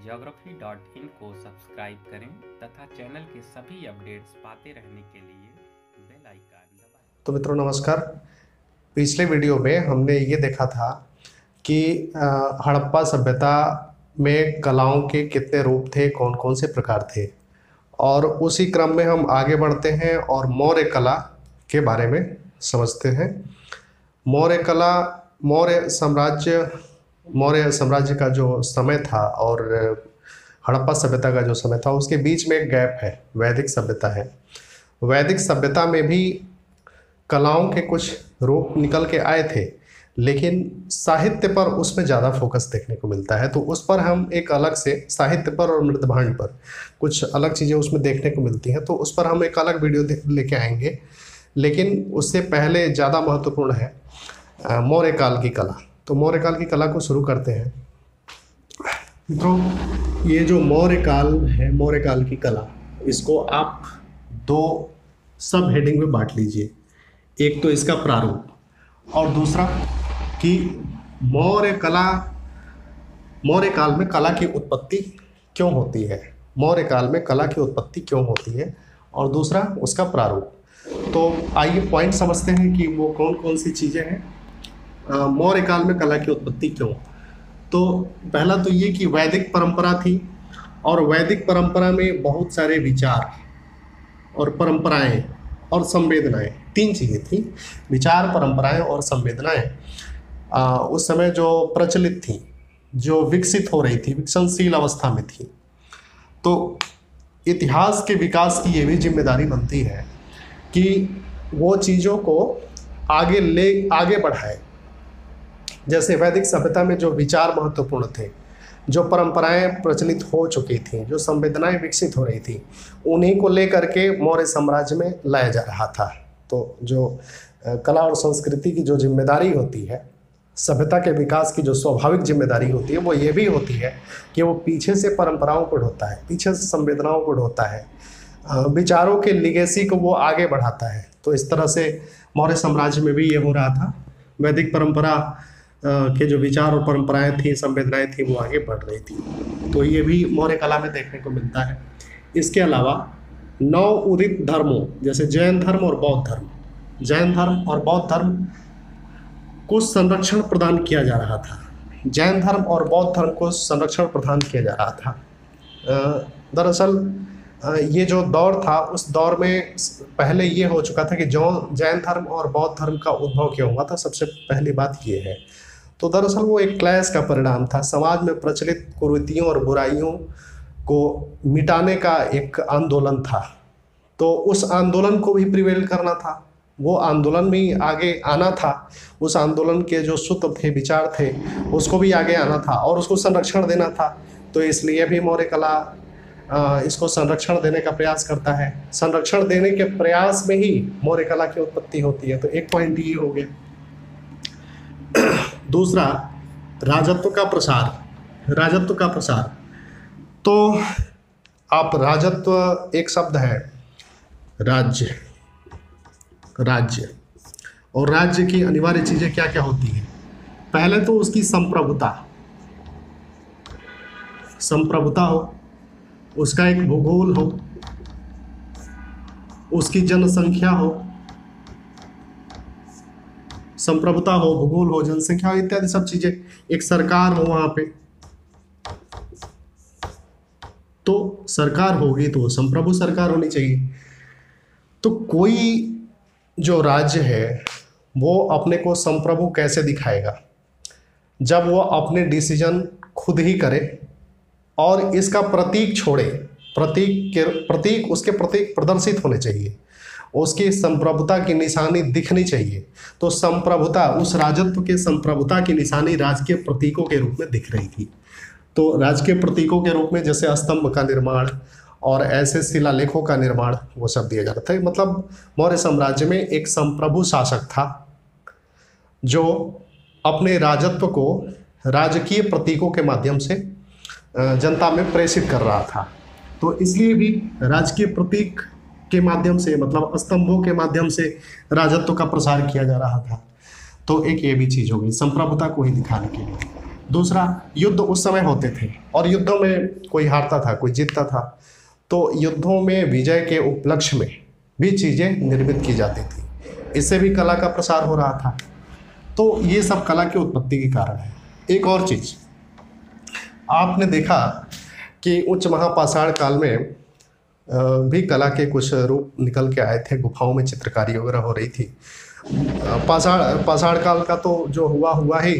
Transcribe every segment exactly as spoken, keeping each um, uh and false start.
Geography dot in को subscribe करें तथा चैनल के सभी अपडेट्स पाते रहने के लिए बेल आइकन दबाएं। तो मित्रों नमस्कार। पिछले वीडियो में हमने ये देखा था कि हड़प्पा सभ्यता में कलाओं के कितने रूप थे, कौन कौन से प्रकार थे, और उसी क्रम में हम आगे बढ़ते हैं और मौर्य कला के बारे में समझते हैं। मौर्य कला, मौर्य साम्राज्य मौर्य साम्राज्य का जो समय था और हड़प्पा सभ्यता का जो समय था, उसके बीच में एक गैप है, वैदिक सभ्यता है। वैदिक सभ्यता में भी कलाओं के कुछ रूप निकल के आए थे, लेकिन साहित्य पर उसमें ज़्यादा फोकस देखने को मिलता है। तो उस पर हम एक अलग से, साहित्य पर और मृदभांड पर कुछ अलग चीज़ें उसमें देखने को मिलती हैं, तो उस पर हम एक अलग वीडियो लेके आएंगे। लेकिन उससे पहले ज़्यादा महत्वपूर्ण है मौर्य काल की कला। तो मौर्य काल की कला को शुरू करते हैं। मित्रों, ये जो मौर्य काल है, मौर्य काल की कला, इसको आप दो सब हेडिंग में बांट लीजिए। एक तो इसका प्रारूप और दूसरा कि मौर्य कला, मौर्य काल में कला की उत्पत्ति क्यों होती है, मौर्य काल में कला की उत्पत्ति क्यों होती है, और दूसरा उसका प्रारूप। तो आइए पॉइंट समझते हैं कि वो कौन कौन सी चीज़ें हैं। मौर्य काल में कला की उत्पत्ति क्यों। तो पहला तो ये कि वैदिक परंपरा थी, और वैदिक परंपरा में बहुत सारे विचार और परंपराएं और संवेदनाएं, तीन चीज़ें थी, विचार, परंपराएं और संवेदनाएं उस समय जो प्रचलित थी, जो विकसित हो रही थी, विकसनशील अवस्था में थी। तो इतिहास के विकास की ये भी जिम्मेदारी बनती है कि वो चीज़ों को आगे ले आगे बढ़ाए। जैसे वैदिक सभ्यता में जो विचार महत्वपूर्ण थे, जो परंपराएं प्रचलित हो चुकी थी, जो संवेदनाएं विकसित हो रही थी, उन्हीं को लेकर के मौर्य साम्राज्य में लाया जा रहा था। तो जो कला और संस्कृति की जो जिम्मेदारी होती है, सभ्यता के विकास की जो स्वाभाविक जिम्मेदारी होती है, वो ये भी होती है कि वो पीछे से परंपराओं को ढोता है, पीछे से संवेदनाओं को ढोता है, विचारों के लिगेसी को वो आगे बढ़ाता है। तो इस तरह से मौर्य साम्राज्य में भी ये हो रहा था। वैदिक परंपरा के जो विचार और परंपराएं थी, संवेदनाएं थी, वो आगे बढ़ रही थी। तो ये भी मौर्य कला में देखने को मिलता है। इसके अलावा नौ उदित धर्मों, जैसे जैन धर्म और बौद्ध धर्म, जैन धर्म और बौद्ध धर्म को संरक्षण प्रदान किया जा रहा था। जैन धर्म और बौद्ध धर्म को संरक्षण प्रदान किया जा रहा था। दरअसल ये जो दौर था, उस दौर में पहले ये हो चुका था कि जो जैन धर्म और बौद्ध धर्म का उद्भव क्यों हुआ था, सबसे पहली बात ये है। तो दरअसल वो एक क्लैश का परिणाम था। समाज में प्रचलित कुरीतियों और बुराइयों को मिटाने का एक आंदोलन था। तो उस आंदोलन को भी प्रिवेल करना था, वो आंदोलन भी आगे आना था। उस आंदोलन के जो सूत्र थे, विचार थे, उसको भी आगे आना था और उसको संरक्षण देना था। तो इसलिए भी मौर्य कला इसको संरक्षण देने का प्रयास करता है। संरक्षण देने के प्रयास में ही मौर्य कला की उत्पत्ति होती है। तो एक पॉइंट ये हो गया। दूसरा, राजत्व का प्रसार। राजत्व का प्रसार, तो आप राजत्व एक शब्द है, राज्य, राज्य और राज्य की अनिवार्य चीजें क्या क्या होती हैं। पहले तो उसकी संप्रभुता, संप्रभुता हो, उसका एक भूगोल हो, उसकी जनसंख्या हो, संप्रभुता हो, भूगोल हो, जनसंख्या हो, इत्यादि सब चीजें, एक सरकार हो वहां पे। तो सरकार होगी तो संप्रभु सरकार होनी चाहिए। तो कोई जो राज्य है वो अपने को संप्रभु कैसे दिखाएगा, जब वो अपने डिसीजन खुद ही करे और इसका प्रतीक छोड़े। प्रतीक के प्रतीक उसके प्रतीक प्रदर्शित होने चाहिए, उसकी संप्रभुता की निशानी दिखनी चाहिए। तो संप्रभुता, उस राजत्व के संप्रभुता की निशानी राजकीय प्रतीकों के रूप में दिख रही थी। तो राजकीय प्रतीकों के रूप में जैसे स्तंभ का निर्माण और ऐसे शिलालेखों का निर्माण, वो सब दिया जा रहा था। मतलब मौर्य साम्राज्य में एक संप्रभु शासक था जो अपने राजत्व को राजकीय प्रतीकों के माध्यम से जनता में प्रेषित कर रहा था। तो इसलिए भी राजकीय प्रतीक के माध्यम से, मतलब स्तंभों के माध्यम से राजत्व का प्रसार किया जा रहा था। तो एक ये भी चीज़ होगी, संप्रभुता को ही दिखाने के लिए। दूसरा, युद्ध उस समय होते थे और युद्धों में कोई हारता था, कोई जीतता था, तो युद्धों में विजय के उपलक्ष्य में भी चीज़ें निर्मित की जाती थी, इससे भी कला का प्रसार हो रहा था। तो ये सब कला की उत्पत्ति के कारण है। एक और चीज़ आपने देखा कि उच्च महापाषाण काल में भी कला के कुछ रूप निकल के आए थे, गुफाओं में चित्रकारी वगैरह हो रही थी। पाषाण पाषाण काल का तो जो हुआ हुआ ही,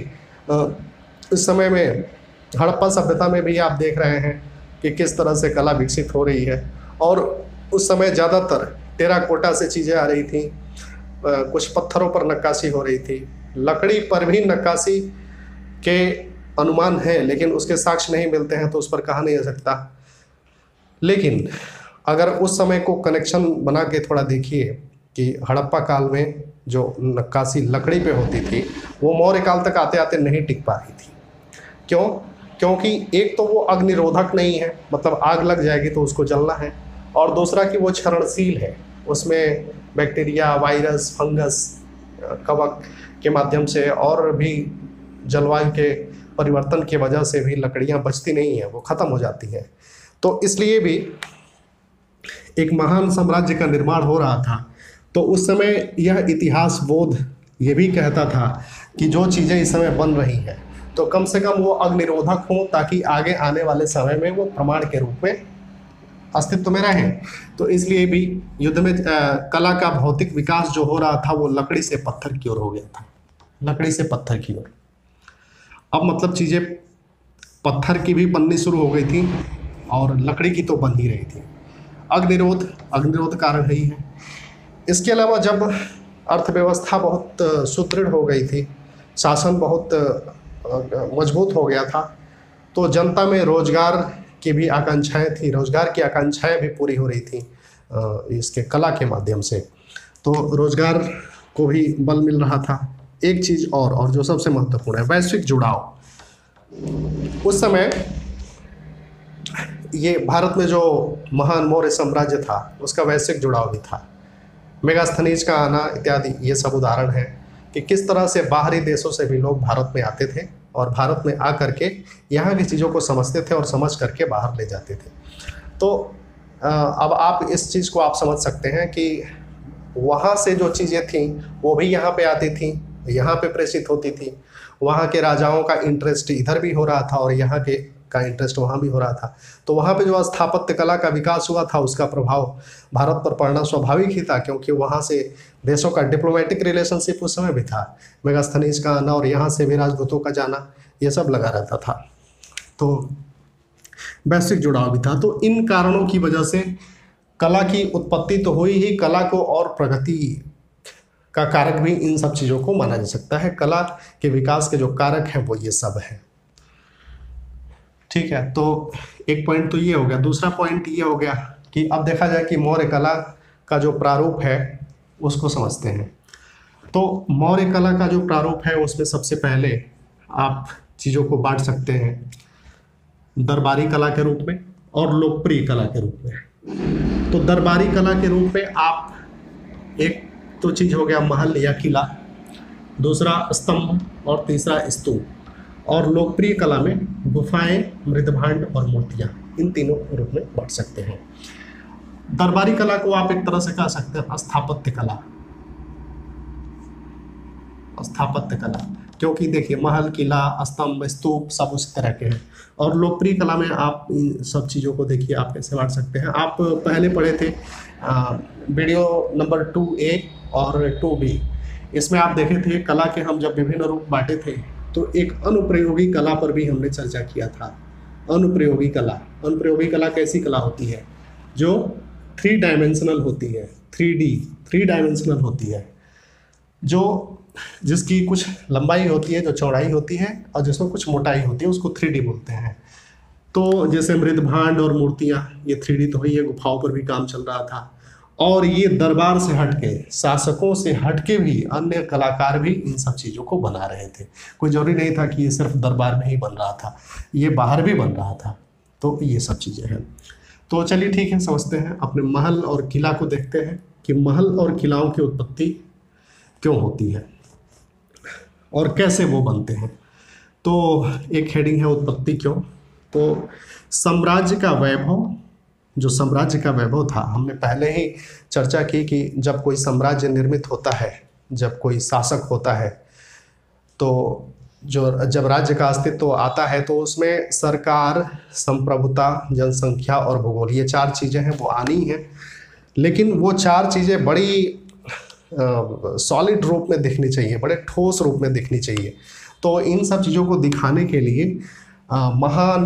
इस समय में हड़प्पा सभ्यता में भी आप देख रहे हैं कि किस तरह से कला विकसित हो रही है। और उस समय ज़्यादातर टेराकोटा से चीज़ें आ रही थी, कुछ पत्थरों पर नक्काशी हो रही थी, लकड़ी पर भी नक्काशी के अनुमान है लेकिन उसके साक्ष्य नहीं मिलते हैं, तो उस पर कहा नहीं जा सकता। लेकिन अगर उस समय को कनेक्शन बना के थोड़ा देखिए कि हड़प्पा काल में जो नक्काशी लकड़ी पे होती थी वो मौर्य काल तक आते आते नहीं टिक पा रही थी। क्यों? क्योंकि एक तो वो अग्निरोधक नहीं है, मतलब आग लग जाएगी तो उसको जलना है, और दूसरा कि वो क्षरणशील है, उसमें बैक्टीरिया, वायरस, फंगस, कवक के माध्यम से और भी जलवायु के परिवर्तन की वजह से भी लकड़ियाँ बचती नहीं हैं, वो ख़त्म हो जाती हैं। तो इसलिए भी एक महान साम्राज्य का निर्माण हो रहा था। तो उस समय यह इतिहास बोध ये भी कहता था कि जो चीज़ें इस समय बन रही हैं तो कम से कम वो अग्निरोधक हों, ताकि आगे आने वाले समय में वो प्रमाण के रूप में अस्तित्व में रहें। तो इसलिए भी युद्ध में आ, कला का भौतिक विकास जो हो रहा था वो लकड़ी से पत्थर की ओर हो गया था, लकड़ी से पत्थर की ओर। अब मतलब चीज़ें पत्थर की भी बननी शुरू हो गई थी और लकड़ी की तो बन ही रही थी। अग्निरोध अग्निरोध कारण ही है। इसके अलावा जब अर्थव्यवस्था बहुत सुदृढ़ हो गई थी, शासन बहुत मजबूत हो गया था, तो जनता में रोजगार की भी आकांक्षाएं थी, रोजगार की आकांक्षाएं भी पूरी हो रही थी इसके कला के माध्यम से। तो रोजगार को भी बल मिल रहा था। एक चीज़ और और जो सबसे महत्वपूर्ण है, वैश्विक जुड़ाव। उस समय ये भारत में जो महान मौर्य साम्राज्य था उसका वैश्विक जुड़ाव भी था। मेगास्थनीज का आना इत्यादि ये सब उदाहरण है कि किस तरह से बाहरी देशों से भी लोग भारत में आते थे और भारत में आ करके यहाँ की चीज़ों को समझते थे और समझ करके बाहर ले जाते थे। तो अब आप इस चीज़ को आप समझ सकते हैं कि वहाँ से जो चीज़ें थीं वो भी यहाँ पे आती थी, यहाँ पे प्रेषित होती थी। वहाँ के राजाओं का इंटरेस्ट इधर भी हो रहा था और यहाँ के का इंटरेस्ट वहाँ भी हो रहा था। तो वहाँ पे जो स्थापत्य कला का विकास हुआ था उसका प्रभाव भारत पर पड़ना स्वाभाविक ही था, क्योंकि वहाँ से देशों का डिप्लोमेटिक रिलेशनशिप उस समय भी था। मेगास्थनीज का आना और यहाँ से भी राजदूतों का जाना ये सब लगा रहता था। तो वैश्विक जुड़ाव भी था। तो इन कारणों की वजह से कला की उत्पत्ति तो हुई ही, कला को और प्रगति का कारक भी इन सब चीज़ों को माना जा सकता है। कला के विकास के जो कारक हैं वो ये सब है। ठीक है, तो एक पॉइंट तो ये हो गया। दूसरा पॉइंट ये हो गया कि अब देखा जाए कि मौर्य कला का जो प्रारूप है उसको समझते हैं। तो मौर्य कला का जो प्रारूप है उसमें सबसे पहले आप चीज़ों को बांट सकते हैं दरबारी कला के रूप में और लोकप्रिय कला के रूप में। तो दरबारी कला के रूप में आप, एक तो चीज़ हो गया महल या किला, दूसरा स्तंभ और तीसरा स्तूप, और लोकप्रिय कला में गुफाएं, मृदभांड और मूर्तियां, इन तीनों रूप में बांट सकते हैं। दरबारी कला को आप एक तरह से कह सकते हैं स्थापत्य कला, स्थापत्य कला, क्योंकि देखिए महल, किला, स्तंभ, स्तूप सब उसी तरह के हैं। और लोकप्रिय कला में आप इन सब चीज़ों को देखिए आप कैसे बांट सकते हैं। आप पहले पढ़े थे आ, वीडियो नंबर टू ए और टू बी, इसमें आप देखे थे कला के हम जब विभिन्न रूप बांटे थे तो एक अनुप्रयोगी कला पर भी हमने चर्चा किया था। अनुप्रयोगी कला, अनुप्रयोगी कला कैसी कला होती है? जो थ्री डायमेंशनल होती है, थ्री डी थ्री डायमेंशनल होती है, जो जिसकी कुछ लंबाई होती है, जो चौड़ाई होती है और जिसमें कुछ मोटाई होती है, उसको थ्री डी बोलते हैं। तो जैसे मृदभांड और मूर्तियाँ, ये थ्री डी तो हुई है, गुफाओं पर भी काम चल रहा था। और ये दरबार से हटके, शासकों से हटके भी अन्य कलाकार भी इन सब चीज़ों को बना रहे थे। कोई जरूरी नहीं था कि ये सिर्फ दरबार में ही बन रहा था, ये बाहर भी बन रहा था। तो ये सब चीज़ें हैं। तो चलिए ठीक है, समझते हैं। अपने महल और किला को देखते हैं कि महल और किलाओं की उत्पत्ति क्यों होती है और कैसे वो बनते हैं। तो एक हेडिंग है उत्पत्ति क्यों। तो साम्राज्य का वैभव, जो साम्राज्य का वैभव था, हमने पहले ही चर्चा की कि जब कोई साम्राज्य निर्मित होता है, जब कोई शासक होता है, तो जो जब राज्य का अस्तित्व आता है तो उसमें सरकार, संप्रभुता, जनसंख्या और भूगोल, ये चार चीज़ें हैं वो आनी हैं। लेकिन वो चार चीज़ें बड़ी सॉलिड रूप में दिखनी चाहिए, बड़े ठोस रूप में दिखनी चाहिए। तो इन सब चीज़ों को दिखाने के लिए आ, महान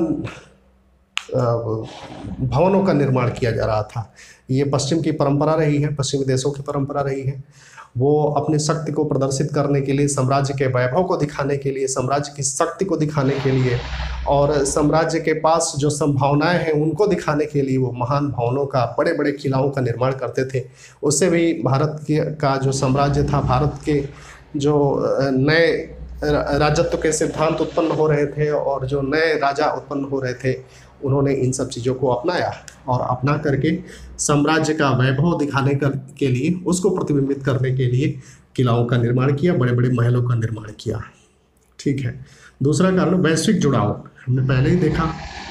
भवनों का निर्माण किया जा रहा था। ये पश्चिम की परंपरा रही है, पश्चिमी देशों की परंपरा रही है। वो अपनी शक्ति को प्रदर्शित करने के लिए, साम्राज्य के वैभव को दिखाने के लिए, साम्राज्य की शक्ति को दिखाने के लिए और साम्राज्य के पास जो संभावनाएं हैं उनको दिखाने के लिए वो महान भवनों का, बड़े बड़े किलाओं का निर्माण करते थे। उससे भी भारत के का जो साम्राज्य था, भारत के जो नए राजत्व के सिद्धांत उत्पन्न हो रहे थे और जो नए राजा उत्पन्न हो रहे थे, उन्होंने इन सब चीज़ों को अपनाया और अपना करके साम्राज्य का वैभव दिखाने कर के लिए, उसको प्रतिबिंबित करने के लिए किलाओं का निर्माण किया, बड़े बड़े महलों का निर्माण किया। ठीक है। दूसरा कारण वैश्विक जुड़ाव, हमने पहले ही देखा।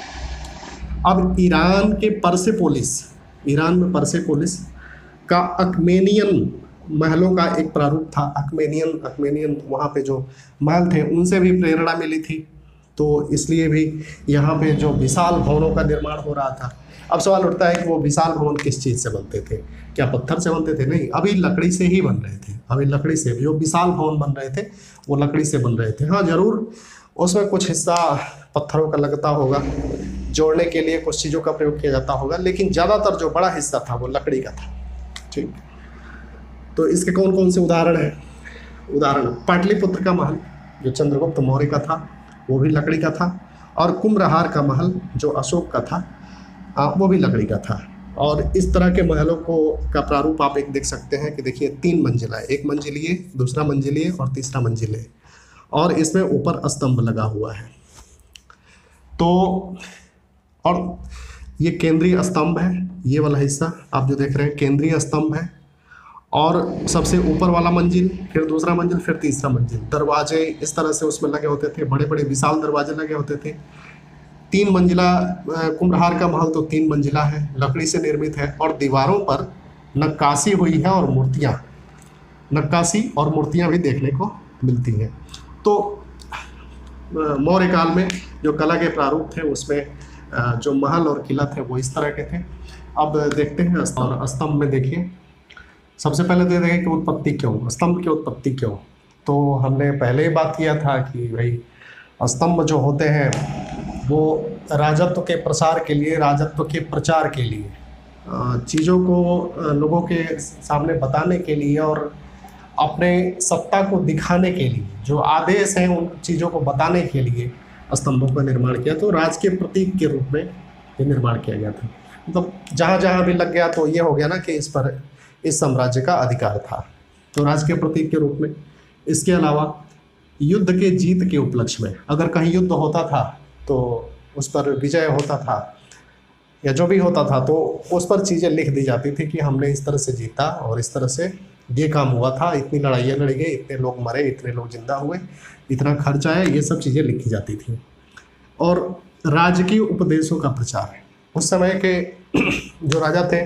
अब ईरान के परसेपोलिस, ईरान में परसेपोलिस का अकमेनियन महलों का एक प्रारूप था। अकमेनियन अकमेनियन वहाँ पे जो महल थे उनसे भी प्रेरणा मिली थी, तो इसलिए भी यहाँ पे जो विशाल भवनों का निर्माण हो रहा था। अब सवाल उठता है कि वो विशाल भवन किस चीज़ से बनते थे? क्या पत्थर से बनते थे? नहीं, अभी लकड़ी से ही बन रहे थे। अभी लकड़ी से जो विशाल भवन बन रहे थे वो लकड़ी से बन रहे थे। हाँ, ज़रूर उसमें कुछ हिस्सा पत्थरों का लगता होगा, जोड़ने के लिए कुछ चीज़ों का प्रयोग किया जाता होगा, लेकिन ज़्यादातर जो बड़ा हिस्सा था वो लकड़ी का था। ठीक। तो इसके कौन कौन से उदाहरण हैं? उदाहरण पाटलिपुत्र का महल जो चंद्रगुप्त मौर्य का था वो भी लकड़ी का था, और कुम्भलहार का महल जो अशोक का था वो भी लकड़ी का था। और इस तरह के महलों को का प्रारूप आप एक देख सकते हैं कि देखिए तीन मंजिला है, एक मंजिलिए, दूसरा मंजिलिए और तीसरा मंजिले, और इसमें ऊपर स्तंभ लगा हुआ है। तो और ये केंद्रीय स्तंभ है, ये वाला हिस्सा आप जो देख रहे हैं केंद्रीय स्तंभ है, और सबसे ऊपर वाला मंजिल, फिर दूसरा मंजिल, फिर तीसरा मंजिल। दरवाजे इस तरह से उसमें लगे होते थे, बड़े बड़े विशाल दरवाजे लगे होते थे। तीन मंजिला कुम्भलहार का महल तो तीन मंजिला है, लकड़ी से निर्मित है, और दीवारों पर नक्काशी हुई है और मूर्तियाँ नक्काशी और मूर्तियाँ भी देखने को मिलती हैं। तो मौर्य काल में जो कला के प्रारूप थे उसमें जो महल और किला थे वो इस तरह के थे। अब देखते हैं स्तंभ। स्तंभ में देखिए, सबसे पहले तो देखें कि उत्पत्ति क्यों, स्तंभ की उत्पत्ति क्यों। तो हमने पहले ही बात किया था कि भाई स्तंभ जो होते हैं वो राजत्व के प्रसार के लिए, राजत्व के प्रचार के लिए, चीज़ों को लोगों के सामने बताने के लिए और अपने सत्ता को दिखाने के लिए, जो आदेश हैं उन चीज़ों को बताने के लिए स्तंभों का निर्माण किया। तो राज के प्रतीक के रूप में ये निर्माण किया गया था। मतलब जहाँ जहाँ भी लग गया तो ये हो गया ना कि इस पर इस साम्राज्य का अधिकार था, तो राज के प्रतीक के रूप में। इसके अलावा युद्ध के जीत के उपलक्ष्य में, अगर कहीं युद्ध होता था तो उस पर विजय होता था या जो भी होता था तो उस पर चीज़ें लिख दी जाती थी कि हमने इस तरह से जीता और इस तरह से ये काम हुआ था, इतनी लड़ाइयाँ लड़ी गई, इतने लोग मरे, इतने लोग जिंदा हुए, इतना खर्च आया, ये सब चीज़ें लिखी जाती थी। और राजकीय उपदेशों का प्रचार, उस समय के जो राजा थे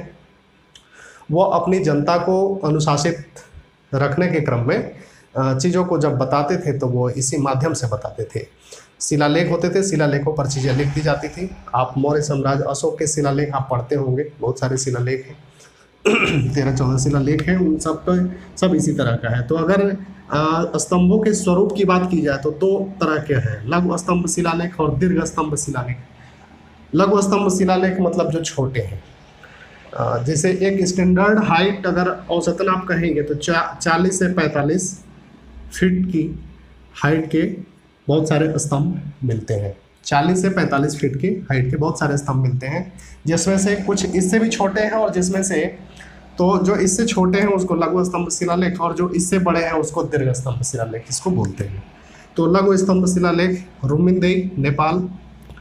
वो अपनी जनता को अनुशासित रखने के क्रम में चीज़ों को जब बताते थे तो वो इसी माध्यम से बताते थे। शिलालेख होते थे, शिलालेखों पर चीज़ें लिख दी जाती थी। आप मौर्य साम्राज्य अशोक के शिलालेख आप पढ़ते होंगे, बहुत सारे शिलालेख हैं, तेरह चौदह शिलालेख हैं, उन सब पर सब इसी तरह का है। तो अगर स्तंभों के स्वरूप की बात की जाए तो दो तरह के हैं, लघु स्तंभ शिलालेख और दीर्घ स्तंभ शिलालेख। लघु स्तंभ शिलालेख मतलब जो छोटे हैं, जैसे एक स्टैंडर्ड हाइट अगर औसतन आप कहेंगे तो चा चालीस से पैंतालीस फीट की हाइट के बहुत सारे स्तंभ मिलते हैं। चालीस से पैंतालीस फीट की हाइट के बहुत सारे स्तंभ मिलते हैं, जिसमें से कुछ इससे भी छोटे हैं और जिसमें से तो जो इससे छोटे हैं उसको लघु स्तंभ शिलालेख और जो इससे बड़े हैं उसको दीर्घ स्तंभ शिलालेख इसको बोलते हैं। तो लघु स्तंभ शिलालेख रुमिनदेई नेपाल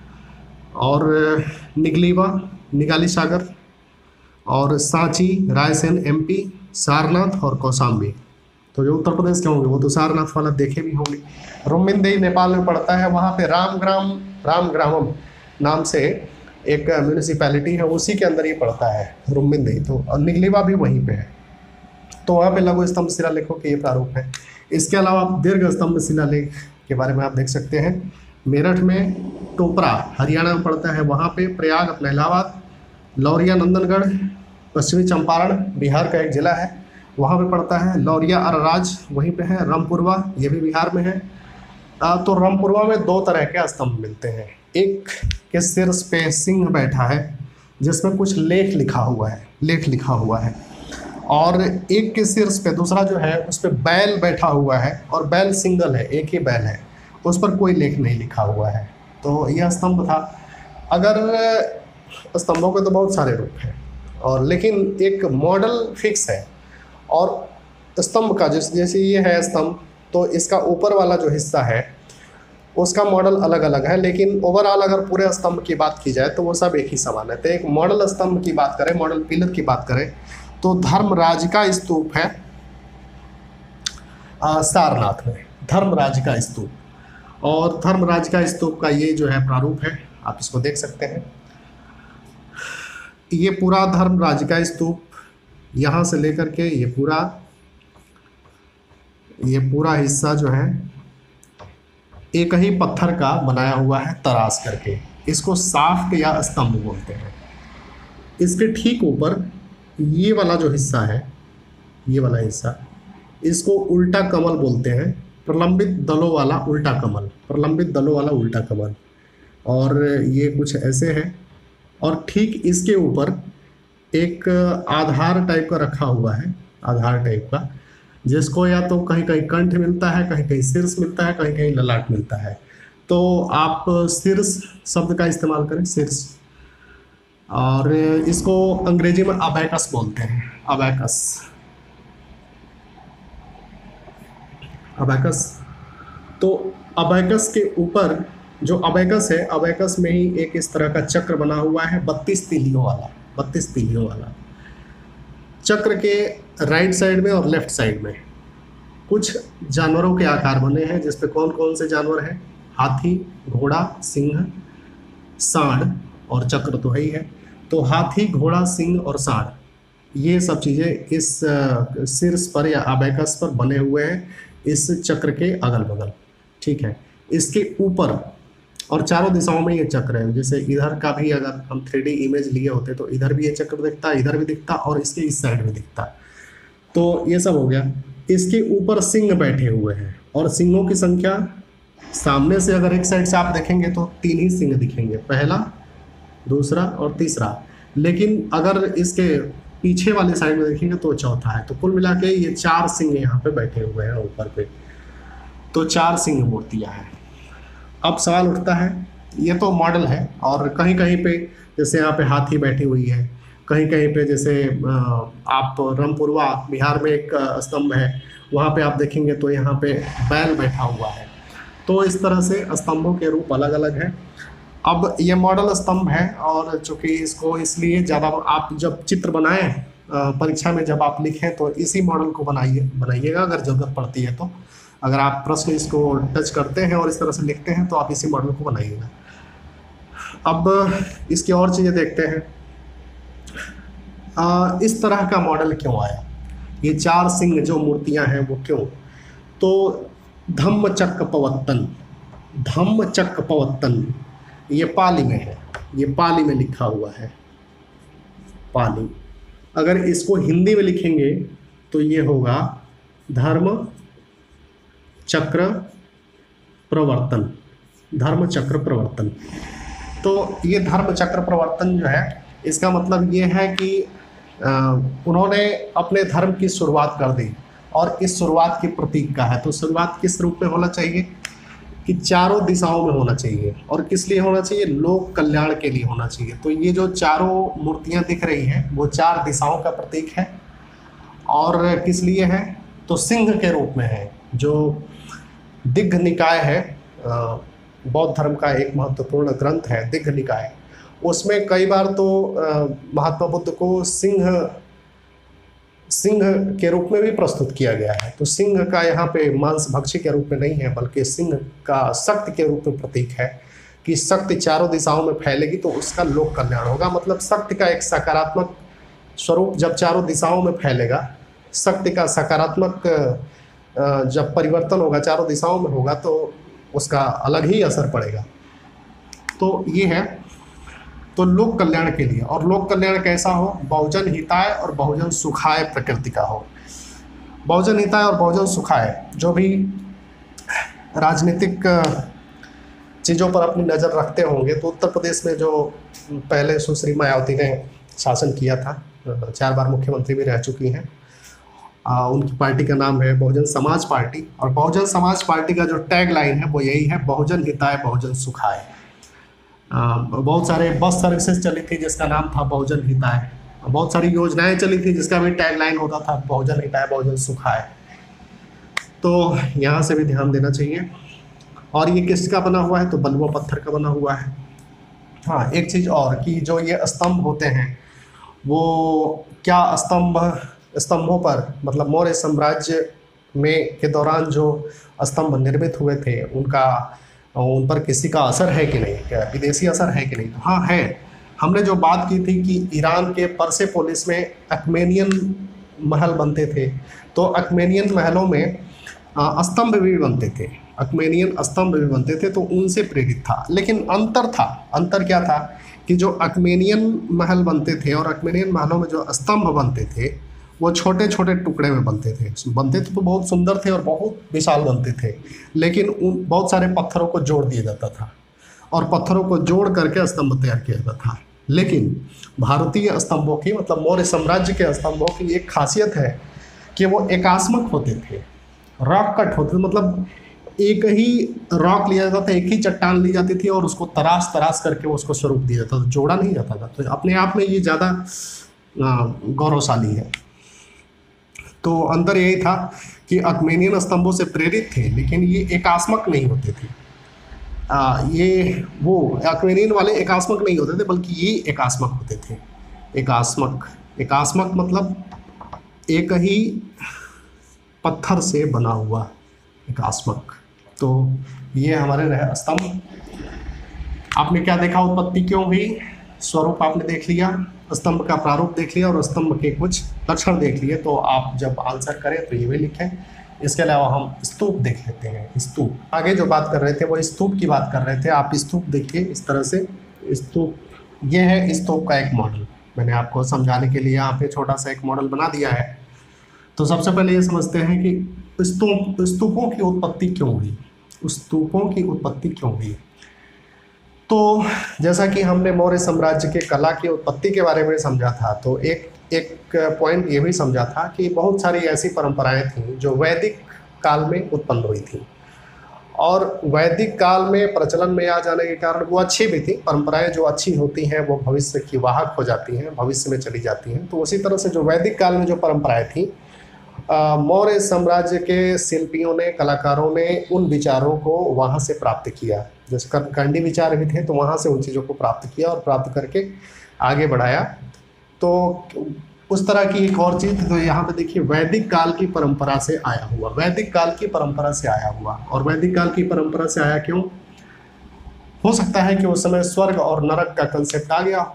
और निगलीवा निगाली सागर और सांची रायसेन एमपी, सारनाथ और कौशाम्बी, तो जो उत्तर प्रदेश के होंगे वो तो सारनाथ वाला देखे भी होंगे। रुम्मिनदेही नेपाल में पड़ता है, वहाँ पे रामग्राम रामग्रामम नाम से एक म्यूनिसिपैलिटी है, उसी के अंदर ये पड़ता है रुम्मिनदेही। तो निगलीवा भी वहीं पे है। तो वहाँ पे लघु स्तंभ शिलालेखों के ये प्रारूप है। इसके अलावा आप दीर्घ स्तंभ शिलालेख के बारे में आप देख सकते हैं। मेरठ में टोपरा हरियाणा में पड़ता है, वहाँ पे प्रयाग अपना इलाहाबाद, लौरिया नंदनगढ़ पश्चिमी चंपारण बिहार का एक जिला है, वहाँ पे पड़ता है। लौरिया अरराज वहीं पे है। रामपुरवा ये भी बिहार में है। आ, तो रामपुरवा में दो तरह के स्तंभ मिलते हैं। एक के शीर्ष पे सिंह बैठा है जिसमें कुछ लेख लिखा हुआ है लेख लिखा हुआ है और एक के शीर्ष पे दूसरा जो है उस पर बैल बैठा हुआ है और बैल सिंगल है, एक ही बैल है, उस पर कोई लेख नहीं लिखा हुआ है। तो यह स्तंभ था। अगर स्तंभों के तो बहुत सारे रूप हैं और लेकिन एक मॉडल फिक्स है। और स्तंभ का जैसे जैसे ये है स्तंभ, तो इसका ऊपर वाला जो हिस्सा है उसका मॉडल अलग अलग है, लेकिन ओवरऑल अगर पूरे स्तंभ की बात की जाए तो वो सब एक ही समान है। तो एक मॉडल स्तंभ की बात करें, मॉडल पिलर की बात करें, तो धर्मराज का स्तूप है आ, सारनाथ में, धर्मराज का स्तूप। और धर्मराज का स्तूप का ये जो है प्रारूप है, आप इसको देख सकते हैं। ये पूरा धर्मराज का स्तूप यहाँ से लेकर के ये पूरा ये पूरा हिस्सा जो है एक ही पत्थर का बनाया हुआ है तराश करके, इसको साफ्ट या स्तंभ बोलते हैं। इसके ठीक ऊपर ये वाला जो हिस्सा है, ये वाला हिस्सा, इसको उल्टा कमल बोलते हैं, प्रलंबित दलों वाला उल्टा कमल, प्रलंबित दलों वाला उल्टा कमल। और ये कुछ ऐसे है। और ठीक इसके ऊपर एक आधार टाइप का रखा हुआ है, आधार टाइप का, जिसको या तो कहीं कहीं कंठ मिलता है, कहीं कहीं शीर्ष मिलता है, कहीं कहीं ललाट मिलता है। तो आप शीर्ष शब्द का इस्तेमाल करें, शीर्ष। और इसको अंग्रेजी में अबैकस बोलते हैं, अबैकस अबैकस तो अबैकस के ऊपर जो अबैकस है, अबैकस में ही एक इस तरह का चक्र बना हुआ है, बत्तीस तीलियों वाला बत्तीस तीलियों वाला चक्र के राइट साइड में और लेफ्ट साइड में कुछ जानवरों के आकार बने हैं, जिसपे कौन कौन से जानवर हैं? हाथी, घोड़ा, सिंह, सांड और चक्र तो है ही है। तो हाथी, घोड़ा, सिंह और सांड, ये सब चीज़ें इस शीर्ष पर या अबैकस पर बने हुए हैं, इस चक्र के अगल बगल। ठीक है। इसके ऊपर और चारों दिशाओं में ये चक्र है। जैसे इधर का भी अगर हम थ्री डी इमेज लिए होते तो इधर भी ये चक्र दिखता, इधर भी दिखता और इसके इस साइड भी दिखता। तो ये सब हो गया। इसके ऊपर सिंह बैठे हुए हैं और सिंहों की संख्या, सामने से अगर एक साइड से आप देखेंगे तो तीन ही सिंह दिखेंगे, पहला, दूसरा और तीसरा। लेकिन अगर इसके पीछे वाले साइड में देखेंगे तो चौथा है। तो कुल मिला के ये चार सिंह यहाँ पे बैठे हुए हैं ऊपर पे। तो चार सिंह मूर्तियाँ हैं। अब सवाल उठता है, ये तो मॉडल है और कहीं कहीं पे जैसे यहाँ पे हाथी बैठी हुई है, कहीं कहीं पे जैसे आप रामपुरवा बिहार में एक स्तंभ है, वहाँ पे आप देखेंगे तो यहाँ पे बैल बैठा हुआ है। तो इस तरह से स्तंभों के रूप अलग अलग हैं। अब ये मॉडल स्तंभ है और चूँकि इसको इसलिए ज़्यादा, आप जब चित्र बनाएं परीक्षा में जब आप लिखें तो इसी मॉडल को बनाइए बनाइएगा अगर ज़रूरत पड़ती है तो। अगर आप प्रश्न इसको टच करते हैं और इस तरह से लिखते हैं तो आप इसी मॉडल को बनाइएगा। अब इसकी और चीज़ें देखते हैं। आ, इस तरह का मॉडल क्यों आया, ये चार सिंह जो मूर्तियां हैं वो क्यों? तो धम्मचक्र पवत्तन, धम्मचक्र पवत्तन ये पाली में है, ये पाली में लिखा हुआ है, पाली। अगर इसको हिंदी में लिखेंगे तो ये होगा धर्म चक्र प्रवर्तन, धर्म चक्र प्रवर्तन। तो ये धर्म चक्र प्रवर्तन जो है, इसका मतलब ये है कि आ, उन्होंने अपने धर्म की शुरुआत कर दी और इस शुरुआत की प्रतीक का है। तो शुरुआत किस रूप में होना चाहिए कि चारों दिशाओं में होना चाहिए। और किस लिए होना चाहिए? लोक कल्याण के लिए होना चाहिए। तो ये जो चारों मूर्तियां दिख रही हैं वो चार दिशाओं का प्रतीक है। और किस लिए है? तो सिंह के रूप में है। जो दिग्घ निकाय है, बौद्ध धर्म का एक महत्वपूर्ण ग्रंथ है दिग्घ निकाय, उसमें कई बार तो महात्मा बुद्ध को सिंह सिंह के रूप में भी प्रस्तुत किया गया है। तो सिंह का यहाँ पे मांस भक्षी के रूप में नहीं है, बल्कि सिंह का शक्ति के रूप में प्रतीक है कि शक्ति चारों दिशाओं में फैलेगी तो उसका लोक कल्याण होगा। मतलब शक्ति का एक सकारात्मक स्वरूप जब चारों दिशाओं में फैलेगा, शक्ति का सकारात्मक जब परिवर्तन होगा चारों दिशाओं में होगा तो उसका अलग ही असर पड़ेगा। तो ये है तो लोक कल्याण के लिए, और लोक कल्याण कैसा हो? बहुजन हिताय और बहुजन सुखाय प्रकृति का हो। बहुजन हिताय और बहुजन सुखाय जो भी राजनीतिक चीज़ों पर अपनी नज़र रखते होंगे, तो उत्तर प्रदेश में जो पहले सुश्री मायावती ने शासन किया था, चार बार मुख्यमंत्री भी रह चुकी हैं, उनकी पार्टी का नाम है बहुजन समाज पार्टी। और बहुजन समाज पार्टी का जो टैग लाइन है वो यही है, बहुजन हिताय बहुजन सुखाय। बहुत सारे बस सर्विसेज चली थी जिसका नाम था बहुजन हिताय, बहुत सारी योजनाएं चली थी जिसका भी टैग लाइन होता था बहुजन हिताय बहुजन सुखाय। तो यहाँ से भी ध्यान देना चाहिए। और ये किसका बना हुआ है? तो बलुआ पत्थर का बना हुआ है। हाँ, एक चीज़ और कि जो ये स्तंभ होते हैं वो क्या स्तंभ स्तंभों पर, मतलब मौर्य साम्राज्य में के दौरान जो स्तंभ निर्मित हुए थे उनका उन पर किसी का असर है कि नहीं, क्या विदेशी असर है कि नहीं? तो हाँ है। हमने जो बात की थी कि ईरान के परसेपोलिस में अक्मेनियन महल बनते थे, तो अक्मेनियन महलों में स्तंभ भी बनते थे, अक्मेनियन स्तंभ भी बनते थे, तो उनसे प्रेरित था। लेकिन अंतर था, अंतर क्या था कि जो अक्मेनियन महल बनते थे और अक्मेनियन महलों में जो स्तंभ बनते थे वो छोटे छोटे टुकड़े में बनते थे बनते थे तो बहुत सुंदर थे और बहुत विशाल बनते थे, लेकिन उन बहुत सारे पत्थरों को जोड़ दिया जाता था और पत्थरों को जोड़ करके स्तंभ तैयार किया जाता था। लेकिन भारतीय स्तंभों की, मतलब मौर्य साम्राज्य के स्तंभों की एक खासियत है कि वो एकास्मक होते थे, रॉक कट होते थे। मतलब एक ही रॉक लिया जाता था, एक ही चट्टान ली जाती थी और उसको तराश तराश करके उसको स्वरूप दिया जाता था, जोड़ा नहीं जाता था। तो अपने आप में ये ज़्यादा गौरवशाली है। तो अंदर यही था कि अक्मेनियन स्तंभों से प्रेरित थे, लेकिन ये एकास्मक नहीं होते थे। आ, ये वो अक्मेनियन वाले एकास्मक नहीं होते थे, बल्कि ये एकास्मक होते थे। एकास्मक एकास्मक मतलब एक ही पत्थर से बना हुआ एकास्मक। तो ये हमारे रहे स्तंभ। आपने क्या देखा? उत्पत्ति क्यों हुई, स्वरूप आपने देख लिया, स्तंभ का प्रारूप देख लिया और स्तंभ के कुछ लक्षण देख लिए। तो आप जब आंसर करें तो ये भी लिखें। इसके अलावा हम स्तूप देख लेते हैं। स्तूप, आगे जो बात कर रहे थे वो स्तूप की बात कर रहे थे। आप स्तूप देखिए इस तरह से। स्तूप, ये है स्तूप का एक मॉडल। मैंने आपको समझाने के लिए यहाँ पे छोटा सा एक मॉडल बना दिया है। तो सबसे पहले ये समझते हैं कि स्तूप स्तूपों की उत्पत्ति क्यों हुई, स्तूपों की उत्पत्ति क्यों हुई। तो जैसा कि हमने मौर्य साम्राज्य के कला की उत्पत्ति के बारे में समझा था, तो एक एक पॉइंट ये भी समझा था कि बहुत सारी ऐसी परंपराएं थीं जो वैदिक काल में उत्पन्न हुई थी, और वैदिक काल में प्रचलन में आ जाने के कारण वो अच्छी भी थी। परंपराएं जो अच्छी होती हैं वो भविष्य की वाहक हो जाती हैं, भविष्य में चली जाती हैं। तो उसी तरह से जो वैदिक काल में जो परंपराएं थीं, मौर्य साम्राज्य के शिल्पियों ने, कलाकारों ने उन विचारों को वहाँ से प्राप्त किया। जैसे कर्मकांडी विचार भी थे तो वहाँ से उन चीज़ों को प्राप्त किया और प्राप्त करके आगे बढ़ाया। तो उस तरह की एक और चीज़, तो यहाँ पे देखिए वैदिक काल की परंपरा से आया हुआ, वैदिक काल की परंपरा से आया हुआ। और वैदिक काल की परंपरा से आया क्यों? हो सकता है कि उस समय स्वर्ग और नरक का कंसेप्ट आ गया।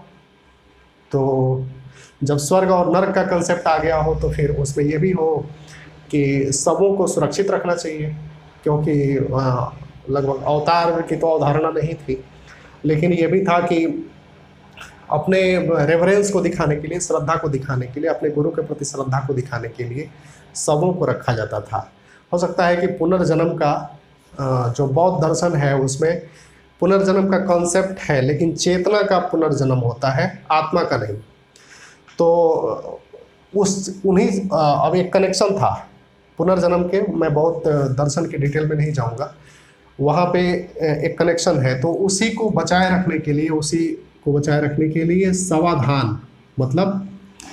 तो जब स्वर्ग और नरक का कंसेप्ट आ गया हो तो फिर उसमें ये भी हो कि सबों को सुरक्षित रखना चाहिए, क्योंकि लगभग अवतार की तो अवधारणा नहीं थी, लेकिन ये भी था कि अपने रेवरेंस को दिखाने के लिए, श्रद्धा को दिखाने के लिए, अपने गुरु के प्रति श्रद्धा को दिखाने के लिए सबों को रखा जाता था। हो सकता है कि पुनर्जन्म का जो बौद्ध दर्शन है उसमें पुनर्जन्म का कॉन्सेप्ट है, लेकिन चेतना का पुनर्जन्म होता है, आत्मा का नहीं। तो उस उन्हीं अब एक कनेक्शन था पुनर्जन्म के, मैं बहुत दर्शन के डिटेल में नहीं जाऊंगा, वहाँ पे एक कनेक्शन है। तो उसी को बचाए रखने के लिए उसी को बचाए रखने के लिए सवाधान, मतलब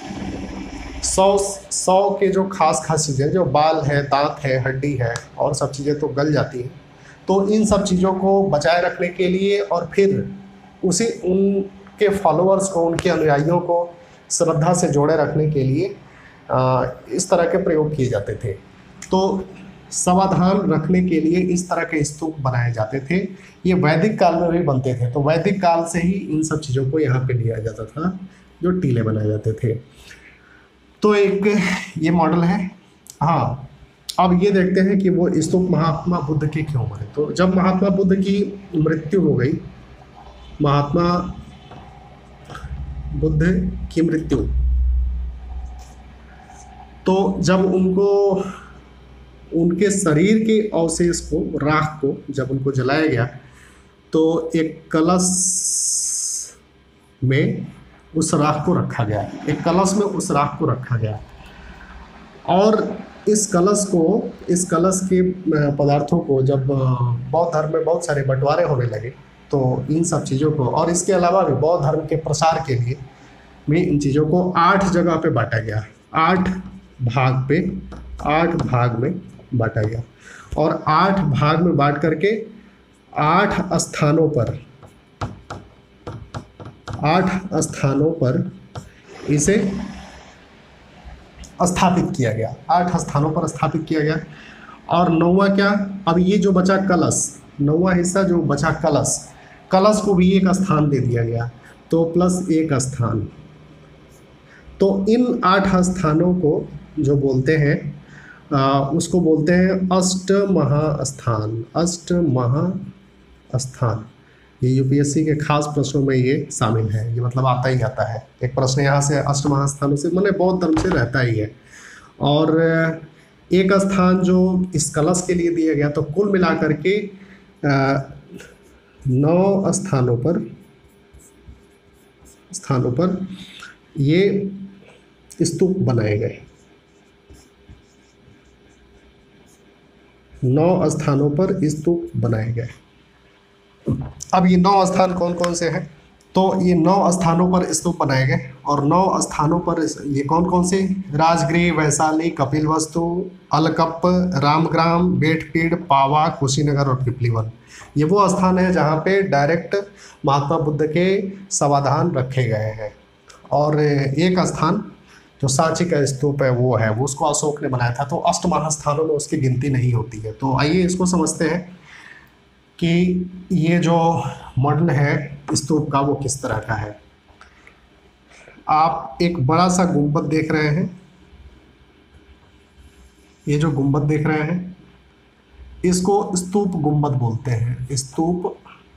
सौ सौ के जो खास खास चीज़ें, जो बाल है, दांत है, हड्डी है और सब चीज़ें तो गल जाती हैं, तो इन सब चीज़ों को बचाए रखने के लिए और फिर उसी उनके फॉलोअर्स को, उनके अनुयायियों को श्रद्धा से जोड़े रखने के लिए आ, इस तरह के प्रयोग किए जाते थे। तो समाधान रखने के लिए इस तरह के स्तूप बनाए जाते थे। ये वैदिक काल में भी बनते थे, तो वैदिक काल से ही इन सब चीज़ों को यहाँ पे लिया जाता था, जो टीले बनाए जाते थे। तो एक ये मॉडल है। हाँ, अब ये देखते हैं कि वो स्तूप महात्मा बुद्ध के क्यों बने। तो जब महात्मा बुद्ध की मृत्यु हो गई, महात्मा बुद्ध की मृत्यु, तो जब उनको उनके शरीर के अवशेष को, राख को जब उनको जलाया गया, तो एक कलश में उस राख को रखा गया, एक कलश में उस राख को रखा गया। और इस कलश को, इस कलश के पदार्थों को जब बौद्ध धर्म में बहुत सारे बंटवारे होने लगे, तो इन सब चीज़ों को, और इसके अलावा भी बौद्ध धर्म के प्रसार के लिए भी इन चीज़ों को आठ जगह पे बांटा गया, आठ भाग पे, आठ भाग में बांटा गया। और आठ भाग में बांट करके आठ स्थानों पर, आठ स्थानों पर इसे स्थापित किया गया, आठ स्थानों पर स्थापित किया गया। और नौवा क्या, अब ये जो बचा कलश, नौवा हिस्सा जो बचा कलश, कलश को भी एक स्थान दे दिया गया, तो प्लस एक स्थान। तो इन आठ स्थानों को जो बोलते हैं आ, उसको बोलते हैं अष्ट महास्थान, अष्ट महास्थान। ये यूपीएससी के खास प्रश्नों में ये शामिल है, ये मतलब आता ही आता है। एक प्रश्न यहाँ से अष्ट महास्थानों से, मैंने बौद्ध धर्म से रहता ही है। और एक स्थान जो इस कलश के लिए दिया गया, तो कुल मिलाकर के नौ स्थानों पर स्थानों पर ये स्तूप बनाए गए, नौ स्थानों पर स्तूप बनाए गए। अब ये नौ स्थान कौन कौन से हैं? तो ये नौ स्थानों पर स्तूप बनाए गए, और नौ स्थानों पर ये कौन कौन से? राजगृह, वैशाली, कपिलवस्तु, अलकप, रामग्राम, बेटपीड़, पावा, कुशीनगर और पिपलीवन। ये वो स्थान है जहाँ पे डायरेक्ट महात्मा बुद्ध के समाधान रखे गए हैं। और एक स्थान जो सांची का स्तूप है वो है, वो उसको अशोक ने बनाया था। तो अष्ट महास्थानों में उसकी गिनती नहीं होती है। तो आइए इसको समझते हैं कि ये जो मॉडल है स्तूप का वो किस तरह का है। आप एक बड़ा सा गुंबद देख रहे हैं, ये जो गुंबद देख रहे हैं इसको स्तूप गुंबद बोलते हैं, स्तूप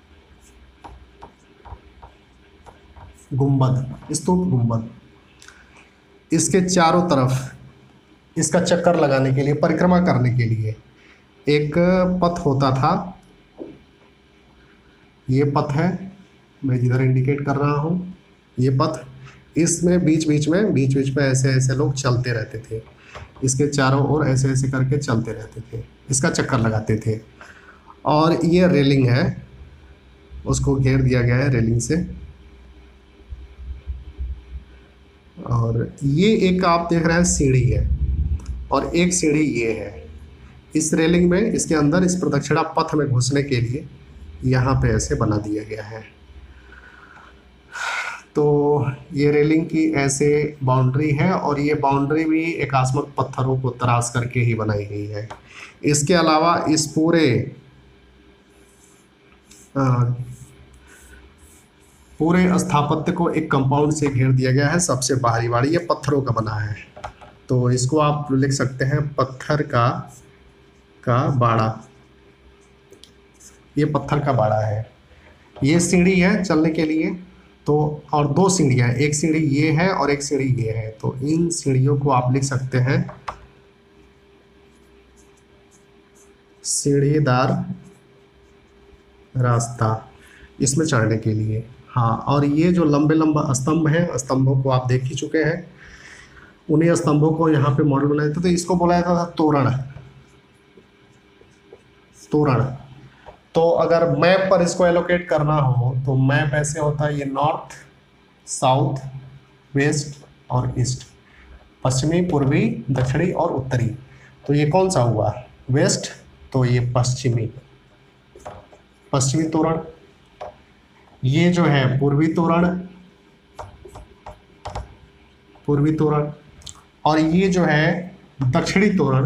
गुंबद, स्तूप गुंबद। इसके चारों तरफ इसका चक्कर लगाने के लिए, परिक्रमा करने के लिए एक पथ होता था। ये पथ है, मैं जिधर इंडिकेट कर रहा हूँ, ये पथ, इसमें बीच बीच में बीच बीच में ऐसे ऐसे लोग चलते रहते थे, इसके चारों ओर ऐसे ऐसे करके चलते रहते थे, इसका चक्कर लगाते थे। और ये रेलिंग है, उसको घेर दिया गया है रेलिंग से। और ये एक आप देख रहे हैं सीढ़ी है, और एक सीढ़ी ये है। इस रेलिंग में, इसके अंदर, इस प्रदक्षिणा पथ में घुसने के लिए यहाँ पे ऐसे बना दिया गया है। तो ये रेलिंग की ऐसे बाउंड्री है, और ये बाउंड्री भी एकास्मक पत्थरों को तराश करके ही बनाई गई है। इसके अलावा इस पूरे आ, पूरे स्थापत्य को एक कंपाउंड से घेर दिया गया है। सबसे बाहरी वाली ये पत्थरों का बना है, तो इसको आप लिख सकते हैं पत्थर का का बाड़ा। ये पत्थर का बाड़ा है। ये सीढ़ी है चलने के लिए, तो और दो सीढ़ियाँ, एक सीढ़ी ये है और एक सीढ़ी ये है। तो इन सीढ़ियों को आप लिख सकते हैं सीढ़ीदार रास्ता इसमें चढ़ने के लिए। हाँ, और ये जो लंबे लंबे स्तंभ हैं, स्तंभों को आप देख ही चुके हैं। उन्हीं स्तंभों को यहाँ पे मॉडल बनाया था, तो इसको बोला जाता था तोरण। तोरण। तो अगर मैप पर इसको एलोकेट करना हो तो मैप ऐसे होता है, ये नॉर्थ, साउथ, वेस्ट और ईस्ट, पश्चिमी, पूर्वी, दक्षिणी और उत्तरी। तो ये कौन सा हुआ? वेस्ट, तो ये पश्चिमी, पश्चिमी तोरण। ये जो है पूर्वी तोरण, पूर्वी तोरण। और ये जो है दक्षिणी तोरण,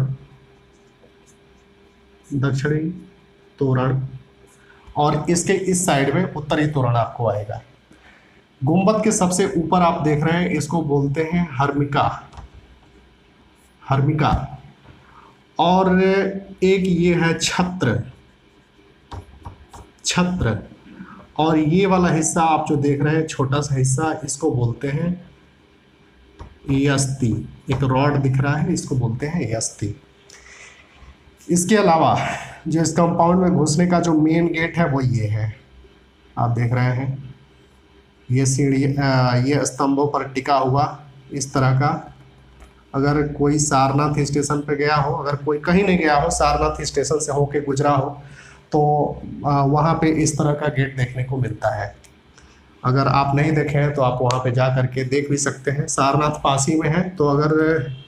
दक्षिणी तोरण, और इसके इस साइड में उत्तरी तोरण आपको आएगा। गुंबद के सबसे ऊपर आप देख रहे हैं, इसको बोलते हैं हर्मिका, हर्मिका। और एक ये है छत्र, छत्र। और ये वाला हिस्सा आप जो देख रहे हैं छोटा सा हिस्सा, इसको बोलते हैं यस्ती। एक रॉड दिख रहा है, इसको बोलते हैं यस्ती। इसके अलावा जो इस कंपाउंड में घुसने का जो मेन गेट है वो ये है, आप देख रहे हैं, ये सीढ़ी, ये स्तंभों पर टिका हुआ इस तरह का। अगर कोई सारनाथ स्टेशन पे गया हो, अगर कोई कहीं नहीं गया हो, सारनाथ स्टेशन से होके गुजरा हो, तो वहाँ पे इस तरह का गेट देखने को मिलता है। अगर आप नहीं देखे हैं तो आप वहाँ पे जा करके देख भी सकते हैं। सारनाथ पास ही में है, तो अगर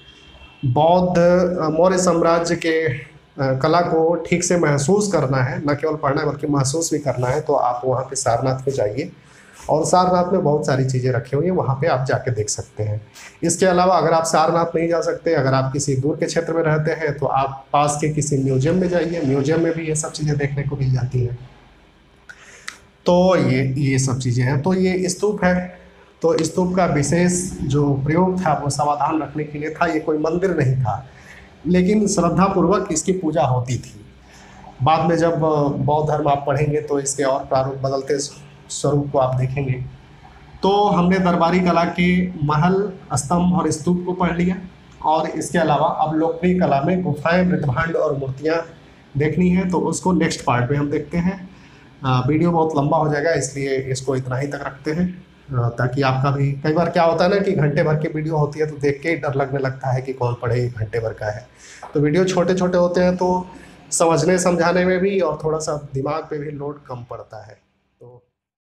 बौद्ध मौर्य साम्राज्य के कला को ठीक से महसूस करना है, न केवल पढ़ना है बल्कि महसूस भी करना है, तो आप वहाँ पे सारनाथ में जाइए। और सारनाथ में बहुत सारी चीज़ें रखी हुई हैं, वहाँ पे आप जाके देख सकते हैं। इसके अलावा अगर आप सारनाथ नहीं जा सकते, अगर आप किसी दूर के क्षेत्र में रहते हैं, तो आप पास के किसी म्यूजियम में जाइए, म्यूजियम में भी ये सब चीज़ें देखने को मिल जाती हैं। तो ये ये सब चीज़ें हैं। तो ये स्तूप है, तो स्तूप का विशेष जो प्रयोग था वो समाधान रखने के लिए था। ये कोई मंदिर नहीं था, लेकिन श्रद्धापूर्वक इसकी पूजा होती थी। बाद में जब बौद्ध धर्म आप पढ़ेंगे तो इसके और प्रारूप बदलते स्वरूप को आप देखेंगे। तो हमने दरबारी कला के महल, स्तंभ और स्तूप को पढ़ लिया, और इसके अलावा अब लोकप्रिय कला में गुफाएं, मृतभांड और मूर्तियां देखनी है, तो उसको नेक्स्ट पार्ट में हम देखते हैं। आ, वीडियो बहुत लंबा हो जाएगा, इसलिए इसको इतना ही तक रखते हैं, आ, ताकि आपका भी, कई बार क्या होता है ना कि घंटे भर की वीडियो होती है तो देख के ही डर लगने लगता है कि कौन पढ़े, घंटे भर का है। तो वीडियो छोटे छोटे होते हैं तो समझने समझाने में भी और थोड़ा सा दिमाग पे भी लोड कम पड़ता है। तो